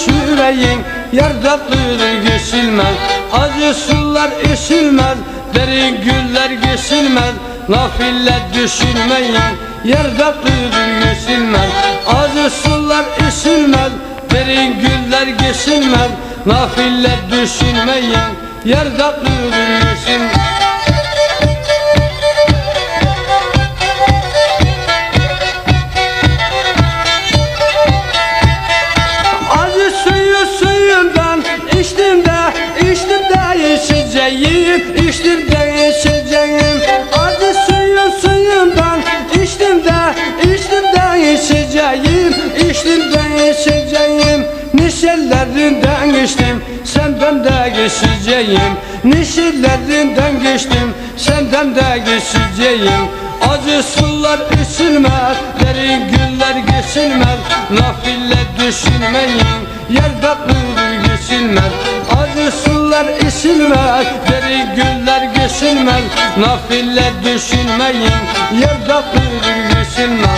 düşüreyim, yer tatlıdır geçilmez. Acı sular içilmez, derin güller geçilmez. Nafile düşünmeyin, yer tatlıdır geçilmez. Acı sular içilmez, derin güller geçilmez. Nafile düşünmeyin, yer tatlıdır geçilmez. Acı suyu suyundan içtim de içeceğim, içtim de içeceğim. Acı suyu suyundan içtim de içeceğim, içtim de içeceğim. Neşelerinden geçtim, senden de geçeceğim. Neşelerinden geçtim, senden de geçeceğim. Acı sular içilmez, derin güller geçilmez. Nafile düşünmeyin, yer tatlıdır geçilmez. Acı sular içilmez, derin güller geçilmez. Nafile düşünmeyin, yer tatlıdır geçilmez.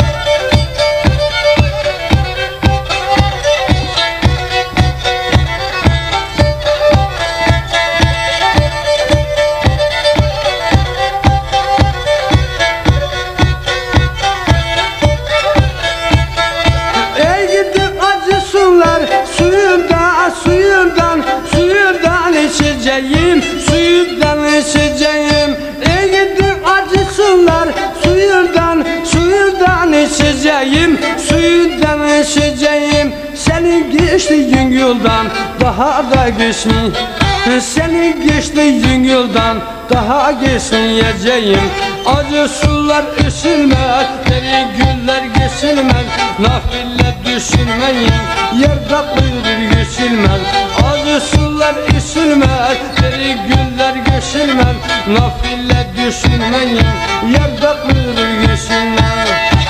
Suyundan içeceğim. Ey gidi acı sular, suyundan içeceğim, suyundan içeceğim. Senin geçtiğin yoldan daha da geçmeyin. Senin geçtiğin yoldan daha geçmeyeceğim. Acı sular içilmez, derin güller geçilmez. Nafile düşünmeyin, yer tatlıdır geçilmez. Acı sular içilmez, derin güller geçilmez. Nafile düşünmeyin, yer tatlıdır geçilmez.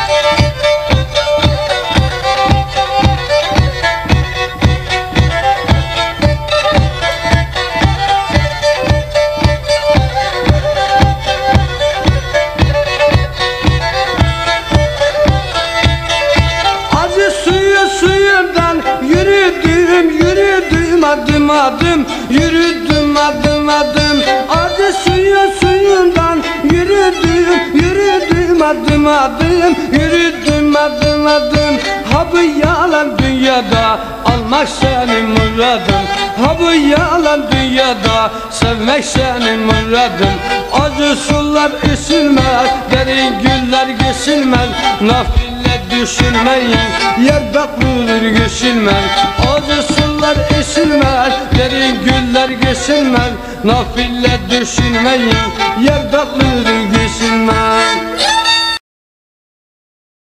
Adım adım yürüdüm, adım adım. Acı suyundan yürüdüm, adım adım. Yürüdüm, adım adım. Ha bu yalan dünyada almak senin muradın. Ha bu yalan dünyada sevmek senin muradın. Acı sular içilmez, derin güller geçilmez. Nafile düşünmeyin, yer tatlıdır geçilmez. Acı sular içilmez, derin güller geçilmez. Nafile düşünmeyin, yer tatlıdır geçilmez.